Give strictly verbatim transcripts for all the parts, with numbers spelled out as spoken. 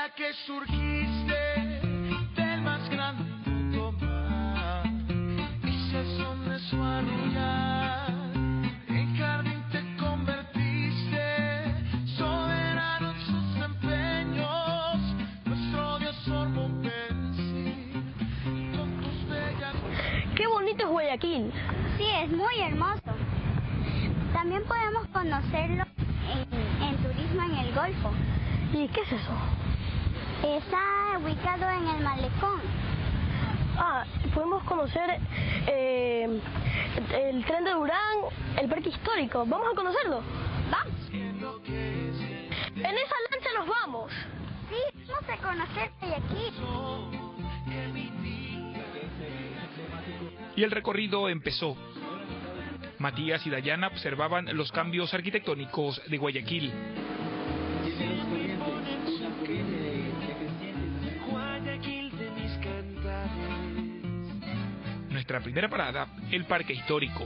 día que surgiste del más grande mundo mar, dices son de su arrullar, en jardín te convertiste, soberano en sus empeños, nuestro Dios sorbo vencir, con tus bellas... ¡Qué bonito es Guayaquil! Sí, es muy hermoso. También podemos conocerlo en, en turismo en el Golfo. ¿Y qué es eso? Está ubicado en el malecón. Ah, podemos conocer eh, el tren de Durán, el parque histórico. ¿Vamos a conocerlo? ¿Vamos? En esa lancha nos vamos. Sí, vamos a conocer Guayaquil. Y el recorrido empezó. Matías y Dayana observaban los cambios arquitectónicos de Guayaquil. Nuestra primera parada, el Parque Histórico.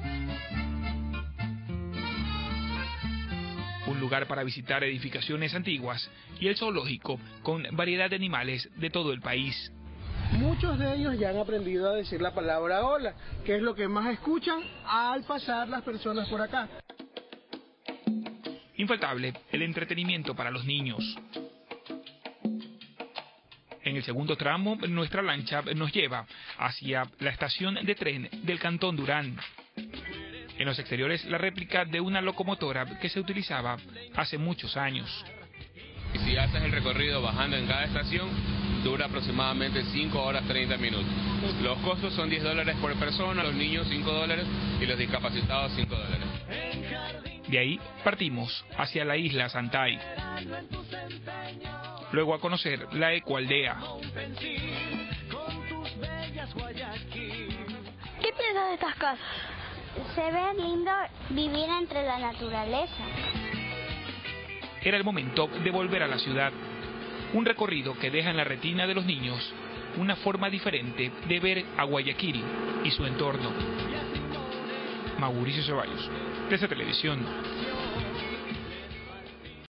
Un lugar para visitar edificaciones antiguas y el zoológico con variedad de animales de todo el país. Muchos de ellos ya han aprendido a decir la palabra hola, que es lo que más escuchan al pasar las personas por acá. Infaltable el entretenimiento para los niños. En el segundo tramo, nuestra lancha nos lleva hacia la estación de tren del Cantón Durán. En los exteriores, la réplica de una locomotora que se utilizaba hace muchos años. Y si haces el recorrido bajando en cada estación, dura aproximadamente cinco horas treinta minutos. Los costos son diez dólares por persona, los niños cinco dólares y los discapacitados cinco dólares. De ahí partimos hacia la isla Santay. Luego a conocer la ecoaldea. ¿Qué piensas de estas casas? Se ve lindo vivir entre la naturaleza. Era el momento de volver a la ciudad. Un recorrido que deja en la retina de los niños una forma diferente de ver a Guayaquil y su entorno. Mauricio Ceballos, T C Televisión.